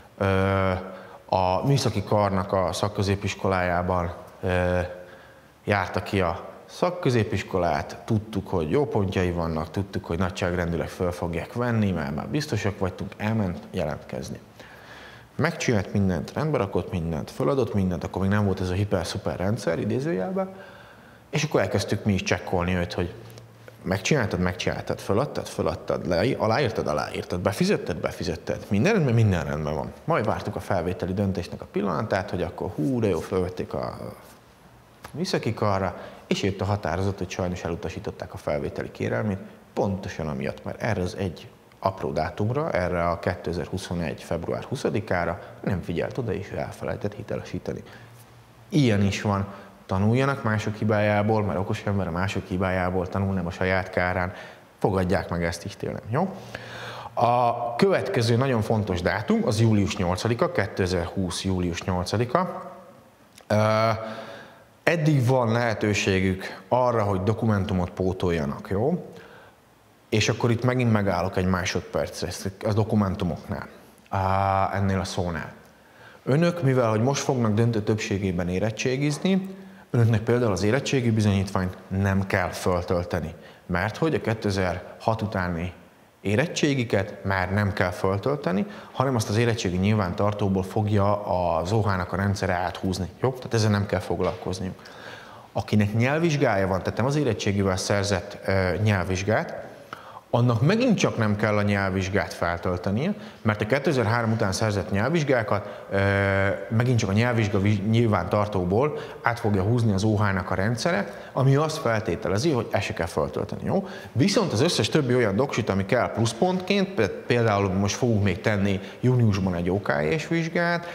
a műszaki karnak a szakközépiskolájában járta ki a szakközépiskolát, tudtuk, hogy jó pontjai vannak, tudtuk, hogy nagyságrendileg föl fogják venni, mert már biztosak vagytunk, elment jelentkezni. Megcsinált mindent, rendbe rakott mindent, föladott mindent, akkor még nem volt ez a hiper-szuper rendszer, idézőjelben, és akkor elkezdtük mi is csekkolni őt, hogy megcsináltad, föladtad, aláírtad, befizetted, minden rendben van. Majd vártuk a felvételi döntésnek a pillanatát, hogy akkor de jó, felvették a műszaki karra, és jött a határozat, hogy sajnos elutasították a felvételi kérelmét, pontosan amiatt, mert erre az egy apró dátumra, erre a 2021. február 20-ára nem figyelt oda, és elfelejtett hitelesíteni. Ilyen is van. Tanuljanak mások hibájából, mert okos ember a mások hibájából tanul, nem a saját kárán. Fogadják meg ezt is tőlem, jó? A következő nagyon fontos dátum az július 8-a, 2020. július 8-a. Eddig van lehetőségük arra, hogy dokumentumot pótoljanak, jó? És akkor itt megint megállok egy másodpercre a dokumentumoknál, ennél a szónál. Önök, mivel hogy most fognak döntő többségében érettségizni, önöknek például az érettségi bizonyítványt nem kell föltölteni, mert hogy a 2006 utáni érettségiket már nem kell föltölteni, hanem azt az érettségi nyilvántartóból fogja az OH-nak a rendszere áthúzni. Jó? Tehát ezzel nem kell foglalkozniuk. Akinek nyelvvizsgája van, tehát nem az érettségivel szerzett nyelvvizsgát, annak megint csak nem kell a nyelvvizsgát feltöltenie, mert a 2003 után szerzett nyelvvizsgákat megint csak a nyelvvizsga nyilvántartóból át fogja húzni az OH-nak a rendszere, ami azt feltételezi, hogy ezt se kell feltölteni. Jó? Viszont az összes többi olyan doksit, ami kell pluszpontként, például most fogunk még tenni júniusban egy OKJ-s vizsgát,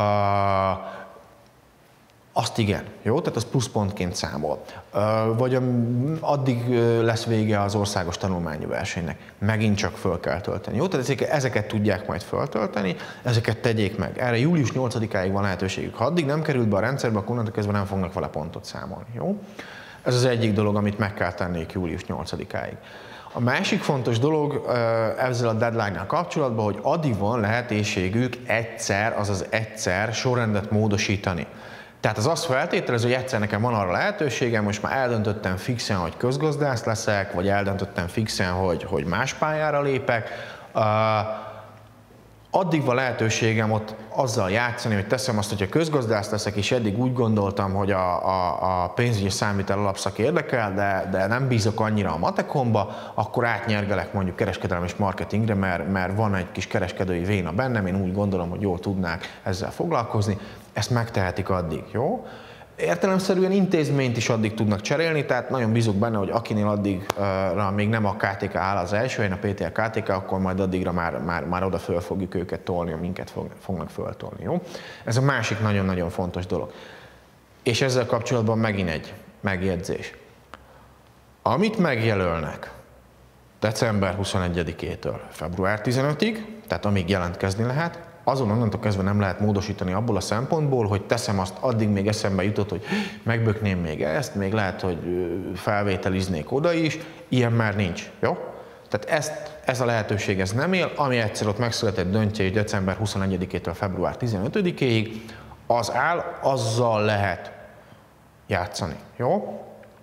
azt igen, jó? Tehát az pluszpontként számol. Vagy addig lesz vége az országos tanulmányi versenynek. Megint csak föl kell tölteni. Jó? Tehát ezeket tudják majd föltölteni, ezeket tegyék meg. Erre július 8-áig van lehetőségük. Ha addig nem került be a rendszerbe, akkor onnantól kezdve nem fognak vele pontot számolni. Jó? Ez az egyik dolog, amit meg kell tenniük július 8-áig. A másik fontos dolog ezzel a deadline-nal kapcsolatban, hogy addig van lehetőségük egyszer sorrendet módosítani. Tehát az azt feltételez, hogy egyszer nekem van arra lehetőségem, most már eldöntöttem fixen, hogy közgazdász leszek, vagy eldöntöttem fixen, hogy más pályára lépek, addig van lehetőségem ott azzal játszani, hogy teszem azt, hogyha közgazdász leszek, és eddig úgy gondoltam, hogy a pénzügyi számvitel alapszak érdekel, de nem bízok annyira a matekomba, akkor átnyergelek mondjuk kereskedelem és marketingre, mert van egy kis kereskedői véna bennem, én úgy gondolom, hogy jól tudnák ezzel foglalkozni, ezt megtehetik addig, jó? Értelemszerűen intézményt is addig tudnak cserélni, tehát nagyon bízok benne, hogy akinél addigra még nem a KTK áll az első helyen, a PTL KTK, akkor majd addigra már oda föl fogjuk őket tolni, minket fognak föltolni, jó? Ez a másik nagyon-nagyon fontos dolog. És ezzel kapcsolatban megint egy megjegyzés. Amit megjelölnek december 21-től február 15-ig, tehát amíg jelentkezni lehet, azon onnantól kezdve nem lehet módosítani abból a szempontból, hogy teszem azt, addig még eszembe jutott, hogy megbökném még ezt, még lehet, hogy felvételiznék oda is, ilyen már nincs, jó? Tehát ez a lehetőség ez nem él, ami egyszer ott megszületett döntés december 21-től február 15-ig, az áll, azzal lehet játszani, jó?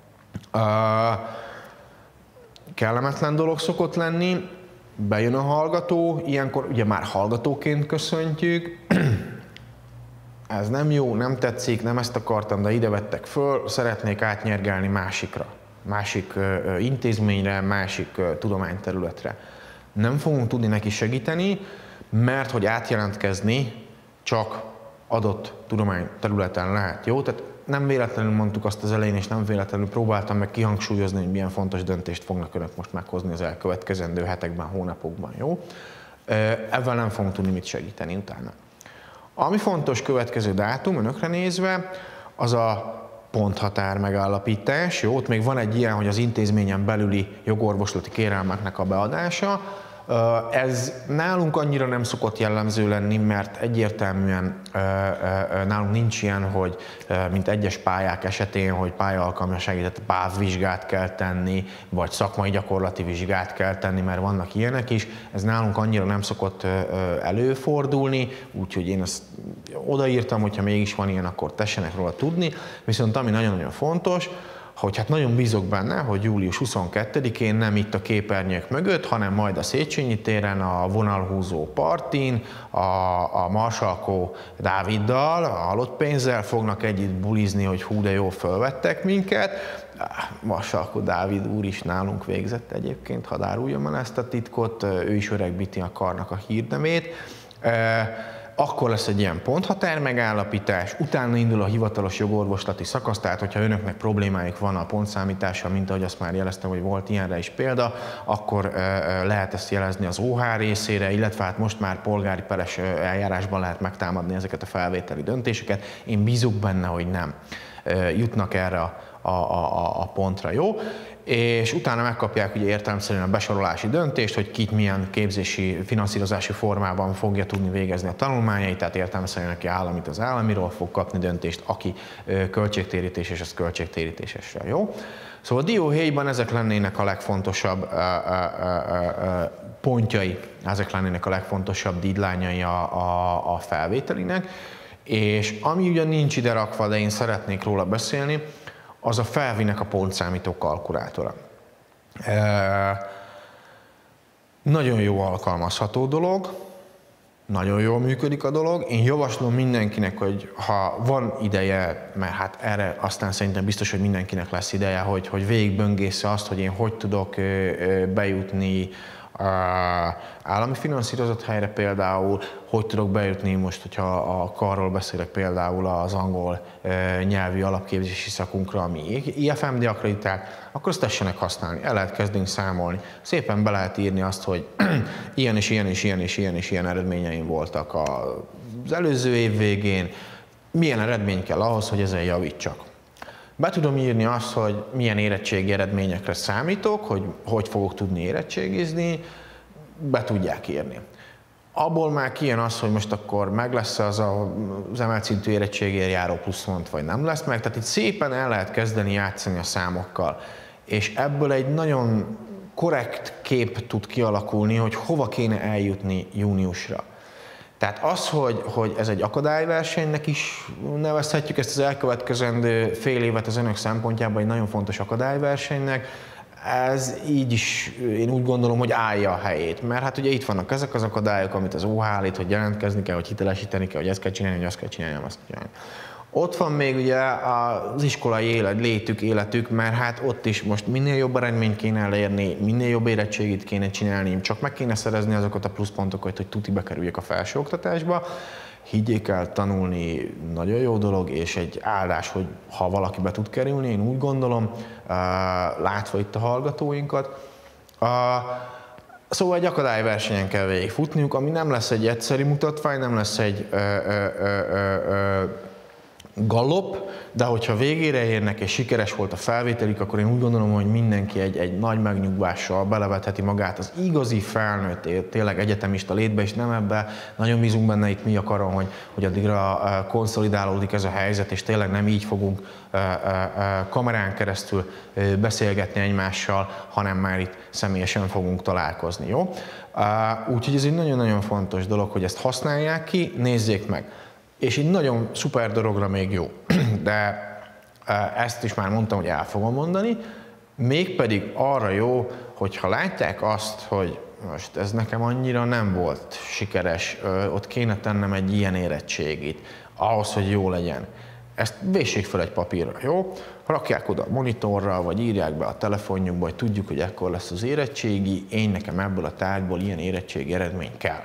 Kellemetlen dolog szokott lenni, bejön a hallgató, ilyenkor ugye már hallgatóként köszöntjük, ez nem jó, nem tetszik, nem ezt akartam, de ide vettek föl, szeretnék átnyergelni másikra, másik intézményre, másik tudományterületre. Nem fogunk tudni neki segíteni, mert hogy átjelentkezni csak adott tudományterületen lehet, jó? Tehát nem véletlenül mondtuk azt az elején, és nem véletlenül próbáltam meg kihangsúlyozni, hogy milyen fontos döntést fognak önök most meghozni az elkövetkezendő hetekben, hónapokban, jó? Ezzel nem fogunk tudni mit segíteni utána. Ami fontos következő dátum önökre nézve, az a ponthatár megállapítás, jó? Ott még van egy ilyen, hogy az intézményen belüli jogorvoslati kérelmeknek a beadása. Ez nálunk annyira nem szokott jellemző lenni, mert egyértelműen nálunk nincs ilyen, hogy mint egyes pályák esetén, hogy pályaalkalmassági, tehát PÁV vizsgát kell tenni, vagy szakmai gyakorlati vizsgát kell tenni, mert vannak ilyenek is. Ez nálunk annyira nem szokott előfordulni, úgyhogy én ezt odaírtam, hogyha mégis van ilyen, akkor tessenek róla tudni. Viszont ami nagyon-nagyon fontos, hogy hát nagyon bízok benne, hogy július 22-én nem itt a képernyők mögött, hanem majd a Széchenyi téren, a vonalhúzó partin, a Marsalkó Dáviddal, a halott pénzzel fognak együtt bulizni, hogy hú de jó, fölvettek minket. Marsalkó Dávid úr is nálunk végzett egyébként, hadd áruljam el ezt a titkot, ő is öregbíti a karnak a hírnevét. Akkor lesz egy ilyen ponthatár megállapítás, utána indul a hivatalos jogorvoslati szakasz, tehát hogyha önöknek problémájuk van a pontszámítással, mint ahogy azt már jeleztem, hogy volt ilyenre is példa, akkor lehet ezt jelezni az OH részére, illetve hát most már polgári peres eljárásban lehet megtámadni ezeket a felvételi döntéseket. Én bízok benne, hogy nem jutnak erre a pontra, jó? És utána megkapják ugye értelemszerűen a besorolási döntést, hogy kit milyen képzési, finanszírozási formában fogja tudni végezni a tanulmányait, tehát értelemszerűen aki államit az államiról fog kapni döntést, aki költségtérítés és az költségtérítésesre, jó? Szóval dióhéjban ezek lennének a legfontosabb pontjai, ezek lennének a legfontosabb deadline-jai a felvételinek, és ami ugyan nincs ide rakva, de én szeretnék róla beszélni, az a Felvinek a pontszámító kalkulátora. Nagyon jó alkalmazható dolog, nagyon jól működik a dolog. Én javaslom mindenkinek, hogy ha van ideje, mert hát erre aztán szerintem biztos, hogy mindenkinek lesz ideje, hogy végigböngésze azt, hogy én hogy tudok bejutni állami finanszírozott helyre például, hogy tudok bejutni most, hogyha a karról beszélek például az angol nyelvi alapképzési szakunkra, ami IFMD akkreditált, akkor azt tessenek használni, el lehet kezdeni számolni. Szépen be lehet írni azt, hogy ilyen és ilyen és ilyen és ilyen és ilyen eredményeim voltak az előző év végén, milyen eredmény kell ahhoz, hogy ezen javítsak. Be tudom írni azt, hogy milyen érettségi eredményekre számítok, hogy fogok tudni érettségizni, be tudják írni. Abból már kijön az, hogy most akkor meg lesz az emelt szintű érettségért járó pluszpont, vagy nem lesz meg. Tehát itt szépen el lehet kezdeni játszani a számokkal. És ebből egy nagyon korrekt kép tud kialakulni, hogy hova kéne eljutni júniusra. Tehát az, hogy ez egy akadályversenynek is nevezhetjük ezt az elkövetkezendő fél évet az önök szempontjában egy nagyon fontos akadályversenynek, ez így is én úgy gondolom, hogy állja a helyét. Mert hát ugye itt vannak ezek az akadályok, amit az OH állít, hogy jelentkezni kell, hogy hitelesíteni kell, hogy ezt kell csinálni, hogy azt kell csinálni, azt kell csinálni. Ott van még ugye az iskolai életük, mert hát ott is most minél jobb eredményt kéne elérni, minél jobb érettségit kéne csinálni, csak meg kéne szerezni azokat a pluszpontokat, hogy tuti bekerüljek a felsőoktatásba. Higgyék el, tanulni nagyon jó dolog, és egy áldás, hogy ha valaki be tud kerülni, én úgy gondolom, látva itt a hallgatóinkat. Szóval egy akadályversenyen kell végigfutniuk, ami nem lesz egy egyszeri mutatvány, nem lesz egy gallop, de hogyha végére érnek és sikeres volt a felvételük, akkor én úgy gondolom, hogy mindenki egy nagy megnyugvással belevetheti magát az igazi felnőtt, tényleg egyetemista létbe, és nem ebbe, nagyon bízunk benne itt mi a karon, hogy addigra konszolidálódik ez a helyzet, és tényleg nem így fogunk kamerán keresztül beszélgetni egymással, hanem már itt személyesen fogunk találkozni, jó? Úgyhogy ez egy nagyon-nagyon fontos dolog, hogy ezt használják ki, nézzék meg. És egy nagyon szuper dologra még jó, de ezt is már mondtam, hogy el fogom mondani, mégpedig arra jó, hogyha látják azt, hogy most ez nekem annyira nem volt sikeres, ott kéne tennem egy ilyen érettségit, ahhoz, hogy jó legyen. Ezt vessék fel egy papírra, jó? Rakják oda a monitorra, vagy írják be a telefonjukba, hogy tudjuk, hogy ekkor lesz az érettségi, én nekem ebből a tárgyból ilyen érettségi eredmény kell.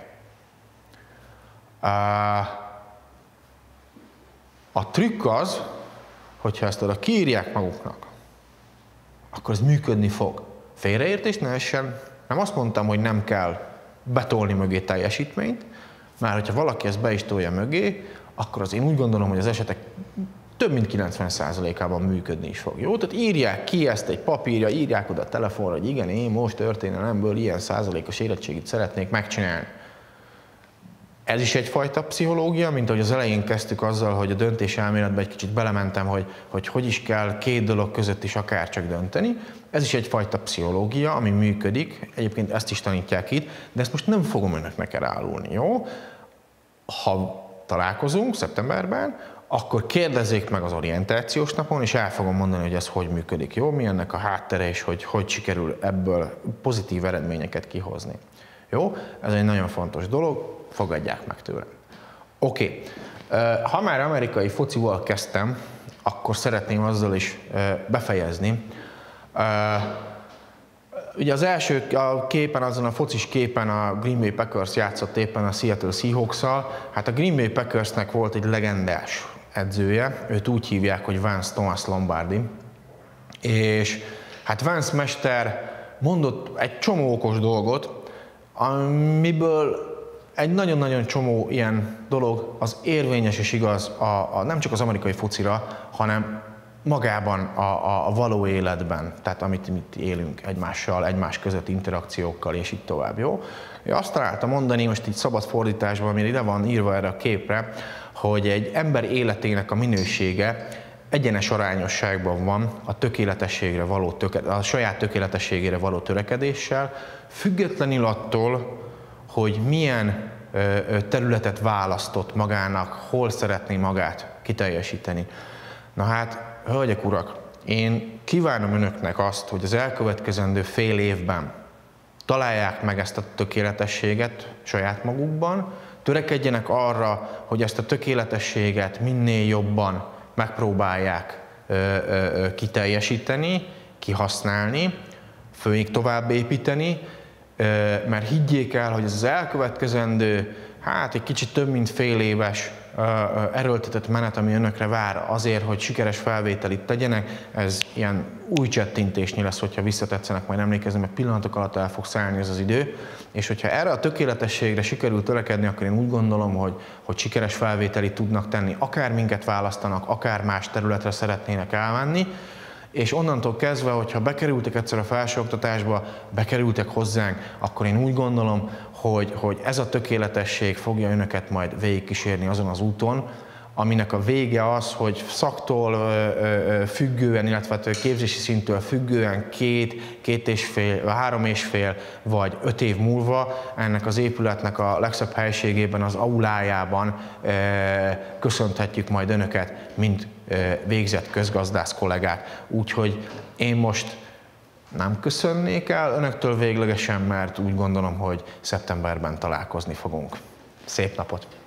A trükk az, hogyha ezt oda kiírják maguknak, akkor ez működni fog. Félreértés ne essen, nem azt mondtam, hogy nem kell betolni mögé teljesítményt, mert hogyha valaki ezt be is tolja mögé, akkor az én úgy gondolom, hogy az esetek több mint 90%-ában működni is fog. Jó? Tehát írják ki ezt egy papírja, írják oda a telefonra, hogy igen, én most történelemből ilyen százalékos érettségit szeretnék megcsinálni. Ez is egyfajta pszichológia, mint ahogy az elején kezdtük azzal, hogy a döntéselméletbe egy kicsit belementem, hogy is kell két dolog között is akár csak dönteni. Ez is egyfajta pszichológia, ami működik, egyébként ezt is tanítják itt, de ezt most nem fogom önöknek elárulni, jó? Ha találkozunk szeptemberben, akkor kérdezzék meg az orientációs napon, és el fogom mondani, hogy ez hogy működik, jó? Mi ennek a háttere, és hogy sikerül ebből pozitív eredményeket kihozni. Jó? Ez egy nagyon fontos dolog. Fogadják meg tőlem. Oké. Ha már amerikai focival kezdtem, akkor szeretném azzal is befejezni. Ugye az első képen, azon a focis képen a Green Bay Packers játszott éppen a Seattle Seahawks-szal. Hát a Green Bay Packersnek volt egy legendás edzője, őt úgy hívják, hogy Vance Thomas Lombardi. És hát Vance mester mondott egy csomó okos dolgot, amiből egy nagyon-nagyon csomó ilyen dolog az érvényes és igaz nem csak az amerikai focira, hanem magában a való életben, tehát amit élünk egymással, egymás között interakciókkal és így tovább, jó? Én azt találtam mondani, most így szabad fordításban, ami ide van írva erre a képre, hogy egy ember életének a minősége egyenes arányosságban van a tökéletességre való a saját tökéletességére való törekedéssel, függetlenül attól, hogy milyen területet választott magának, hol szeretné magát kiteljesíteni. Na hát, hölgyek, urak, én kívánom önöknek azt, hogy az elkövetkezendő fél évben találják meg ezt a tökéletességet saját magukban, törekedjenek arra, hogy ezt a tökéletességet minél jobban megpróbálják kiteljesíteni, kihasználni, főleg tovább építeni, mert higgyék el, hogy ez az elkövetkezendő, hát egy kicsit több mint fél éves erőltetett menet, ami önökre vár azért, hogy sikeres felvételit tegyenek, ez ilyen új csettintésnyi lesz, hogyha visszatetszenek, majd emlékezni, mert pillanatok alatt el fog szállni ez az idő, és hogyha erre a tökéletességre sikerül törekedni, akkor én úgy gondolom, hogy sikeres felvételit tudnak tenni, akár minket választanak, akár más területre szeretnének elmenni, és onnantól kezdve, hogyha bekerültek egyszer a felsőoktatásba, bekerültek hozzánk, akkor én úgy gondolom, hogy ez a tökéletesség fogja önöket majd végigkísérni azon az úton, aminek a vége az, hogy szaktól függően, illetve képzési szinttől függően 3,5 vagy 5 év múlva ennek az épületnek a legszebb helységében, az aulájában köszönthetjük majd önöket, mint végzett közgazdász kollégák. Úgyhogy én most nem köszönnék el önöktől véglegesen, mert úgy gondolom, hogy szeptemberben találkozni fogunk. Szép napot!